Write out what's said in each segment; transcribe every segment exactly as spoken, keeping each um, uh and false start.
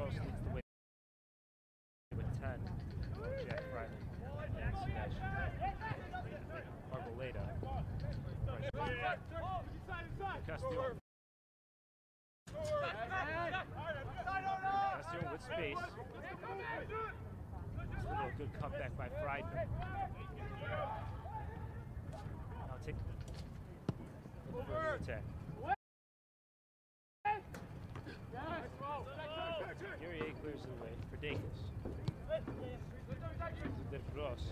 Gross leads the way with ten. Jack Fryman and Sebastian Arboleda. Castillo. Castillo with space. A little good cutback by Friedman. Now take the further attack. Gary A clears the way for Dacus. Del Cross.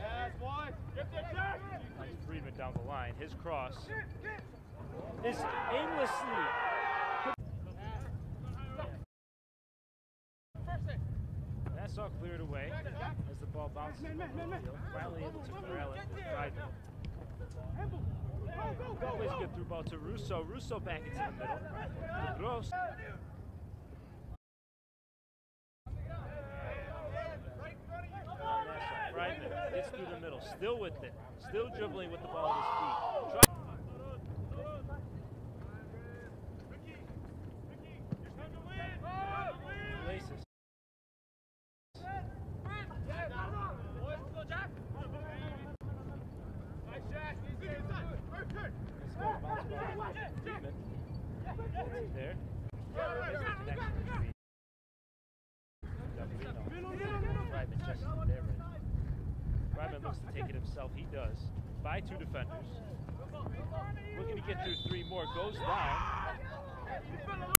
Finds Friedman down the line. His cross is aimlessly. That's all cleared away as the ball bounces over the field. Finally able to corral it with Friedman. Plays a good through ball to Russo. Russo back into the middle. Del Gross. Friedman gets through the middle, still with it, still dribbling with the ball at his feet. Laces. Friedman. There. Friedman just there. Friedman looks to take it himself. He does. By two defenders. Looking to get through three more. Goes down.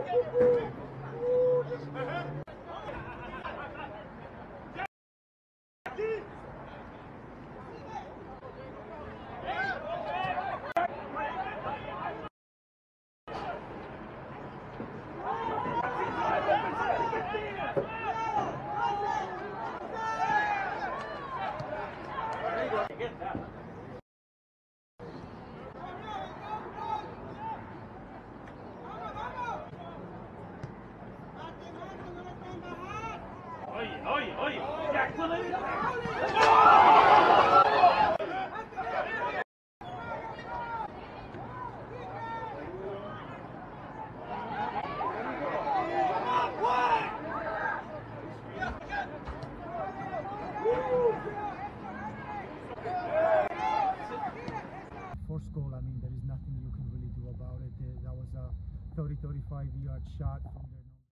First goal, I mean, there is nothing you can really do about it. There- That was a thirty, thirty-five yard shot from there.